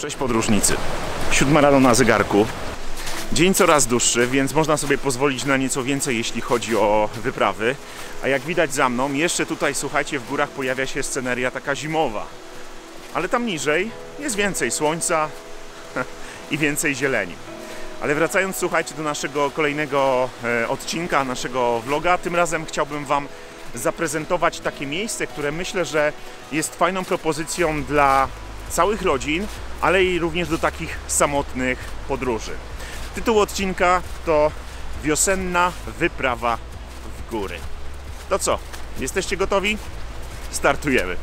Cześć podróżnicy. 7 rano na zegarku. Dzień coraz dłuższy, więc można sobie pozwolić na nieco więcej, jeśli chodzi o wyprawy. A jak widać za mną, jeszcze tutaj, słuchajcie, w górach pojawia się sceneria taka zimowa. Ale tam niżej jest więcej słońca i więcej zieleni. Ale wracając, słuchajcie, do naszego kolejnego odcinka, naszego vloga, tym razem chciałbym Wam zaprezentować takie miejsce, które myślę, że jest fajną propozycją dla całych rodzin, ale i również do takich samotnych podróży. Tytuł odcinka to Wiosenna wyprawa w góry. To co? Jesteście gotowi? Startujemy!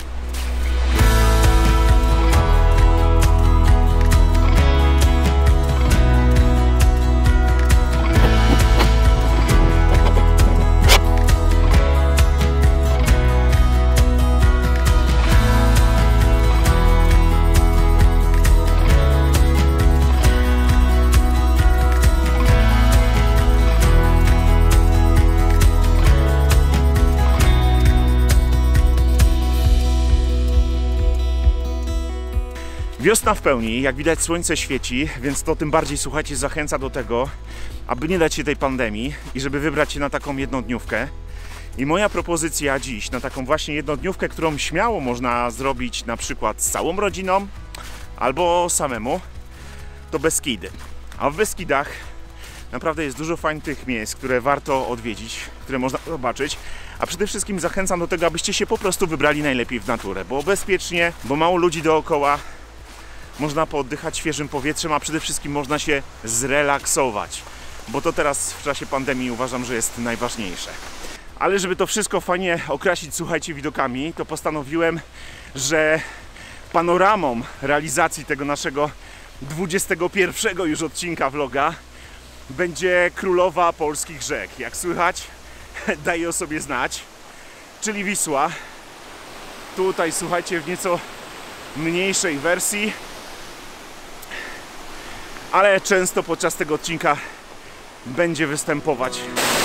Wiosna w pełni, jak widać słońce świeci, więc to tym bardziej, słuchajcie, zachęca do tego, aby nie dać się tej pandemii i żeby wybrać się na taką jednodniówkę. I moja propozycja dziś na taką właśnie jednodniówkę, którą śmiało można zrobić na przykład z całą rodziną albo samemu, to Beskidy. A w Beskidach naprawdę jest dużo fajnych miejsc, które warto odwiedzić, które można zobaczyć. A przede wszystkim zachęcam do tego, abyście się po prostu wybrali najlepiej w naturę, bo bezpiecznie, bo mało ludzi dookoła. Można pooddychać świeżym powietrzem, a przede wszystkim można się zrelaksować, bo to teraz w czasie pandemii uważam, że jest najważniejsze. Ale żeby to wszystko fajnie okrasić, słuchajcie, widokami, to postanowiłem, że panoramą realizacji tego naszego 21 już odcinka vloga będzie królowa polskich rzek. Jak słychać, daje o sobie znać, czyli Wisła. Tutaj, słuchajcie, w nieco mniejszej wersji, ale często podczas tego odcinka będzie występować.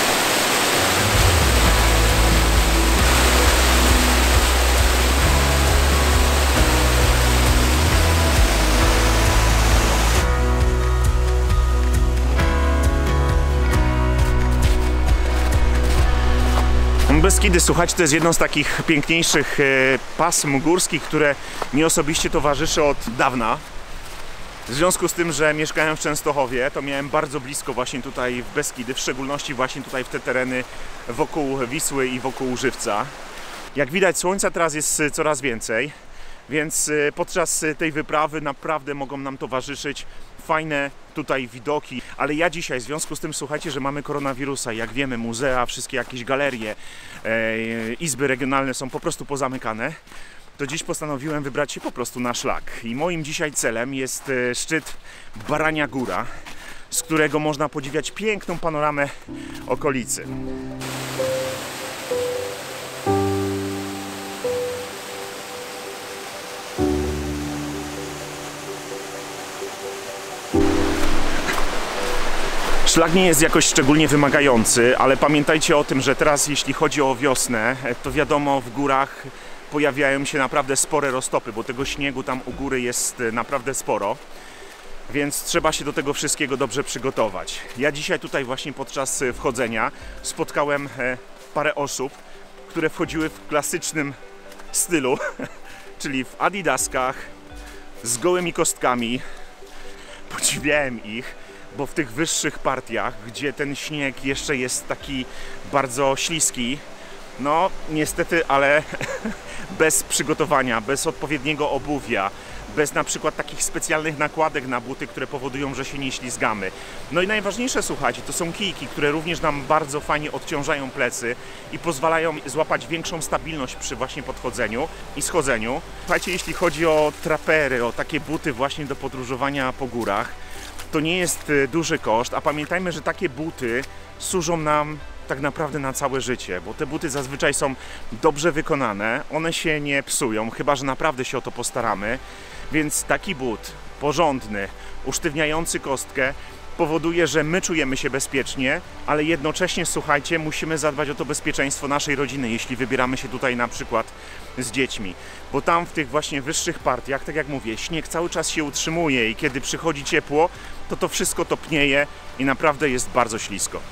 Beskidy, słuchajcie, to jest jedno z takich piękniejszych pasm górskich, które mi osobiście towarzyszy od dawna. W związku z tym, że mieszkałem w Częstochowie, to miałem bardzo blisko właśnie tutaj w Beskidy, w szczególności właśnie tutaj w te tereny wokół Wisły i wokół Żywca. Jak widać, słońca teraz jest coraz więcej, więc podczas tej wyprawy naprawdę mogą nam towarzyszyć fajne tutaj widoki. Ale ja dzisiaj, w związku z tym, słuchajcie, że mamy koronawirusa, jak wiemy, muzea, wszystkie jakieś galerie, izby regionalne są po prostu pozamykane, to dziś postanowiłem wybrać się po prostu na szlak. I moim dzisiaj celem jest szczyt Barania Góra, z którego można podziwiać piękną panoramę okolicy. Szlak nie jest jakoś szczególnie wymagający, ale pamiętajcie o tym, że teraz jeśli chodzi o wiosnę, to wiadomo, w górach pojawiają się naprawdę spore roztopy, bo tego śniegu tam u góry jest naprawdę sporo, więc trzeba się do tego wszystkiego dobrze przygotować. Ja dzisiaj tutaj właśnie podczas wchodzenia spotkałem parę osób, które wchodziły w klasycznym stylu, czyli w adidaskach, z gołymi kostkami. Podziwiałem ich, bo w tych wyższych partiach, gdzie ten śnieg jeszcze jest taki bardzo śliski, no niestety, ale bez przygotowania, bez odpowiedniego obuwia, bez na przykład takich specjalnych nakładek na buty, które powodują, że się nie ślizgamy. No i najważniejsze, słuchajcie, to są kijki, które również nam bardzo fajnie odciążają plecy i pozwalają złapać większą stabilność przy właśnie podchodzeniu i schodzeniu. Słuchajcie, jeśli chodzi o trapery, o takie buty właśnie do podróżowania po górach, to nie jest duży koszt, a pamiętajmy, że takie buty służą nam tak naprawdę na całe życie, bo te buty zazwyczaj są dobrze wykonane, one się nie psują, chyba że naprawdę się o to postaramy, więc taki but porządny, usztywniający kostkę powoduje, że my czujemy się bezpiecznie, ale jednocześnie, słuchajcie, musimy zadbać o to bezpieczeństwo naszej rodziny, jeśli wybieramy się tutaj na przykład z dziećmi. Bo tam w tych właśnie wyższych partiach, tak jak mówię, śnieg cały czas się utrzymuje i kiedy przychodzi ciepło, to wszystko topnieje i naprawdę jest bardzo ślisko.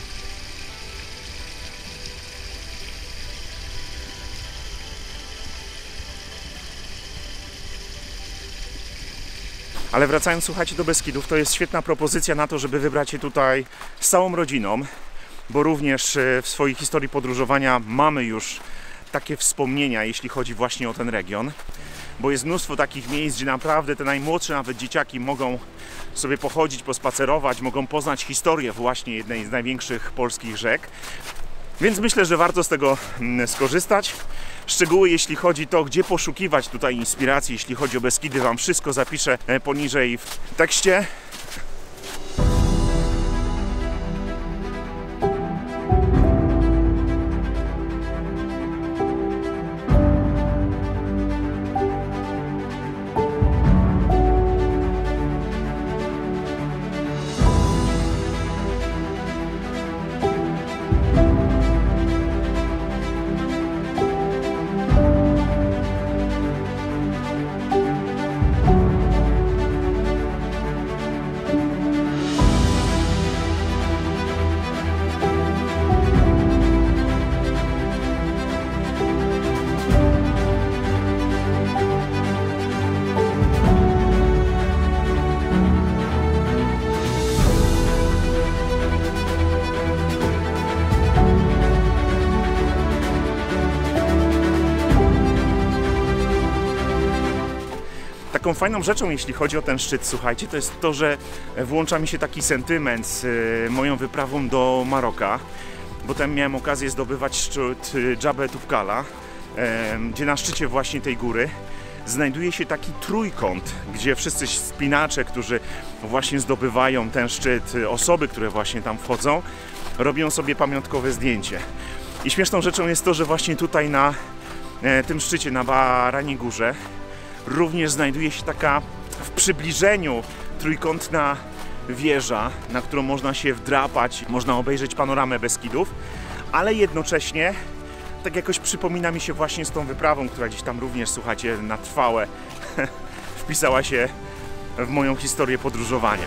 Ale wracając, słuchajcie, do Beskidów, to jest świetna propozycja na to, żeby wybrać się tutaj z całą rodziną, bo również w swojej historii podróżowania mamy już takie wspomnienia, jeśli chodzi właśnie o ten region, bo jest mnóstwo takich miejsc, gdzie naprawdę te najmłodsze nawet dzieciaki mogą sobie pochodzić, pospacerować, mogą poznać historię właśnie jednej z największych polskich rzek. Więc myślę, że warto z tego skorzystać. Szczegóły, jeśli chodzi o to, gdzie poszukiwać tutaj inspiracji, jeśli chodzi o Beskidy, Wam wszystko zapiszę poniżej w tekście. Taką fajną rzeczą, jeśli chodzi o ten szczyt, słuchajcie, to jest to, że włącza mi się taki sentyment z moją wyprawą do Maroka. Bo tam miałem okazję zdobywać szczyt Dżabel Tufkala, gdzie na szczycie właśnie tej góry znajduje się taki trójkąt, gdzie wszyscy wspinacze, którzy właśnie zdobywają ten szczyt, osoby, które właśnie tam wchodzą, robią sobie pamiątkowe zdjęcie. I śmieszną rzeczą jest to, że właśnie tutaj na tym szczycie, na Baraniej Górze, również znajduje się taka w przybliżeniu trójkątna wieża, na którą można się wdrapać, można obejrzeć panoramę Beskidów, ale jednocześnie tak jakoś przypomina mi się właśnie z tą wyprawą, która gdzieś tam również, słuchajcie, na trwałe wpisała się w moją historię podróżowania.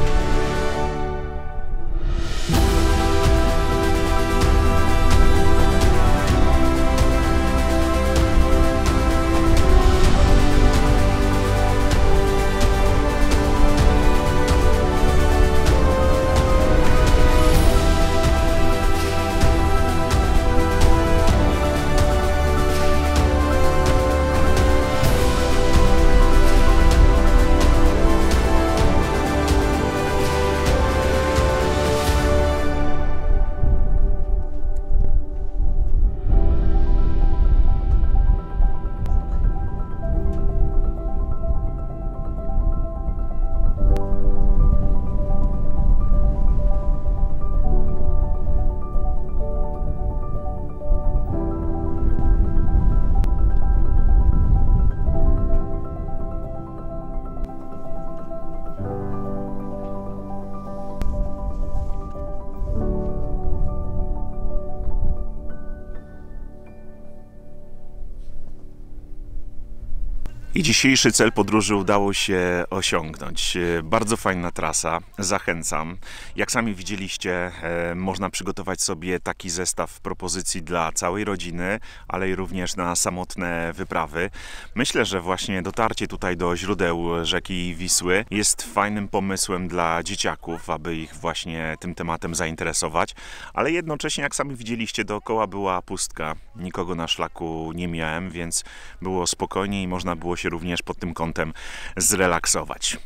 I dzisiejszy cel podróży udało się osiągnąć. Bardzo fajna trasa, zachęcam. Jak sami widzieliście, można przygotować sobie taki zestaw propozycji dla całej rodziny, ale i również na samotne wyprawy. Myślę, że właśnie dotarcie tutaj do źródeł rzeki Wisły jest fajnym pomysłem dla dzieciaków, aby ich właśnie tym tematem zainteresować, ale jednocześnie, jak sami widzieliście, dookoła była pustka. Nikogo na szlaku nie miałem, więc było spokojnie i można było się również pod tym kątem zrelaksować.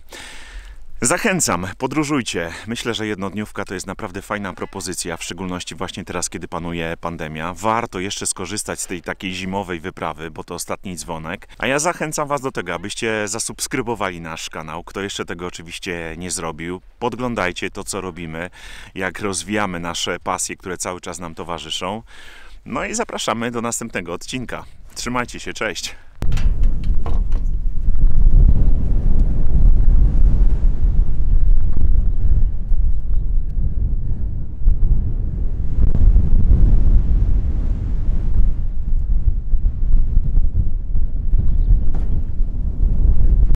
Zachęcam, podróżujcie. Myślę, że jednodniówka to jest naprawdę fajna propozycja, w szczególności właśnie teraz, kiedy panuje pandemia. Warto jeszcze skorzystać z tej takiej zimowej wyprawy, bo to ostatni dzwonek. A ja zachęcam Was do tego, abyście zasubskrybowali nasz kanał. Kto jeszcze tego oczywiście nie zrobił, podglądajcie to, co robimy, jak rozwijamy nasze pasje, które cały czas nam towarzyszą. No i zapraszamy do następnego odcinka. Trzymajcie się, cześć!